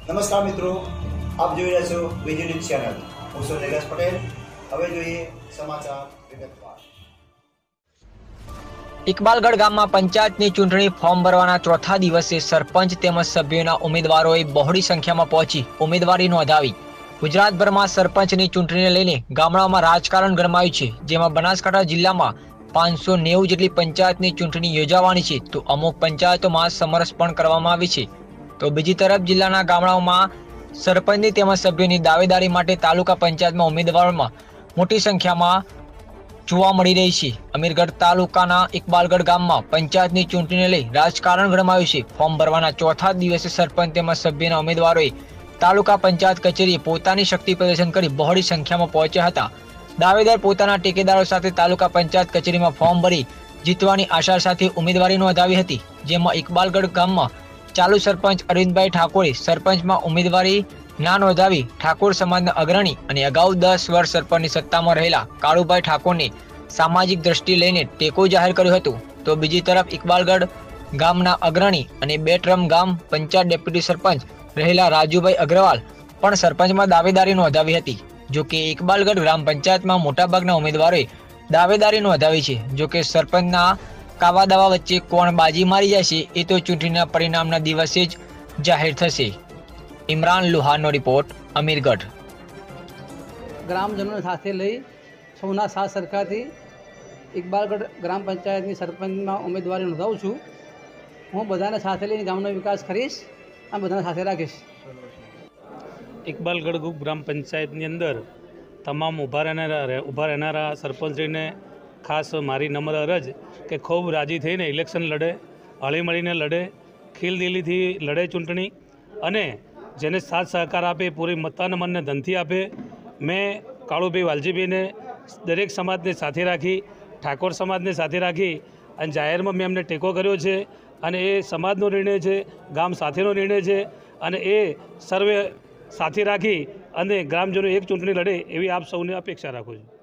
નમસ્કાર મિત્રો, આપ જોઈ રહ્યા છો બીજી ન્યૂઝ ચેનલ. હું છું નિલેશ પટેલ. હવે જોઈએ સમાચાર વિગતવાર. ઇકબાલગઢ ગામમાં પંચાયતની ચૂંટણી ફોર્મ ભરવાના ચોથા દિવસે સરપંચ તેમજ સભ્યોના ઉમેદવારોએ બહોળી સંખ્યામાં પહોંચી ઉમેદવારી નોંધાવી. ગુજરાતભરમાં સરપંચની ચૂંટણીને લઈને ગામડાઓમાં રાજકારણ ગરમાયું છે, જેમાં બનાસકાંઠા જિલ્લામાં 590 જેટલી પંચાયતની ચૂંટણી યોજાવાની છે, તો અમુક પંચાયતોમાં સમરસ પણ કરવામાં આવી છે. તો બીજી તરફ જિલ્લાના ગામડાઓમાં સરપંચની તેમજ સભ્યોની દાવેદારી માટે તાલુકા પંચાયતમાં ઉમેદવારોમાં મોટી સંખ્યામાં જોવા મળી રહી છે. અમીરગઢ તાલુકાના ઇકબાલગઢ ગામમાં પંચાયતની ચૂંટણીને લઈ રાજકારણ ગરમાયું છે. ફોર્મ ભરવાના ચોથા દિવસે સરપંચ તેમજ સભ્યના ઉમેદવારોએ તાલુકા પંચાયત કચેરીએ પોતાની શક્તિ પ્રદર્શન કરી બહોળી સંખ્યામાં પહોંચ્યા હતા. દાવેદાર પોતાના ટેકેદારો સાથે તાલુકા પંચાયત કચેરીમાં ફોર્મ ભરી જીતવાની આશા સાથે ઉમેદવારી નોંધાવી હતી. જેમાં ઇકબાલગઢ ગામમાં ચાલુ સરપંચ અરવિંદભાઈ ઠાકોરે સરપંચમાં ઉમેદવારી ના નોંધાવી ઠાકોર સમાજના અગ્રણી અને અગાઉ 10 વર્ષ સરપંચની સત્તામાં રહેલા કાળુભાઈ ઠાકોરને સામાજિક દ્રષ્ટિ લઈને ટેકો જાહેર કર્યો હતો. તો બીજી તરફ ઇકબાલગઢ ગામના અગ્રણી અને 2 ટર્મ ગામ પંચાયત ડેપ્યુટી સરપંચ રહેલા રાજુભાઈ અગ્રવાલ પણ સરપંચમાં દાવેદારી નોંધાવી હતી. જોકે ઇકબાલગઢ ગ્રામ પંચાયતમાં મોટાભાગના ઉમેદવારોએ દાવેદારી નોંધાવી છે. જોકે સરપંચના કાવા દાવા વચ્ચે કોણ બાજી મારી જશે એ તો ચૂંટણીના પરિણામના દિવસે જ જાહેર થશે. ઇમરાન લુહારનો રિપોર્ટ, અમીરગઢ. ગ્રામજનોને સાથે લઈ સૌના સાથ સરકારથી ઇકબાલગઢ ગ્રામ પંચાયતની સરપંચમાં ઉમેદવારી નોંધાવું છું. હું બધાને સાથે લઈને ગામનો વિકાસ કરીશ અને બધાને સાથે રાખીશ. ઇકબાલગઢ ગ્રામ પંચાયતની અંદર તમામ ઊભા રહેનારા સરપંચશ્રીને ખાસ મારી નમ્ર અરજ કે ખૂબ રાજી થઈને ઇલેક્શન લડે, હળીમળીને લડે, ખીલદિલીથી લડે ચૂંટણી, અને જેને સાથ સહકાર આપે, પૂરી મતન મનને ધનથી આપે. મેં કાળુભાઈ વાલજીભાઈને દરેક સમાજને સાથે રાખી, ઠાકોર સમાજને સાથે રાખી અને જાહેરમાં મેં એમને ટેકો કર્યો છે. અને એ સમાજનો નિર્ણય છે, ગામ સાથેનો નિર્ણય છે, અને એ સર્વે સાથે રાખી અને ગ્રામજનો એક ચૂંટણી લડે એવી આપ સૌને અપેક્ષા રાખું છું.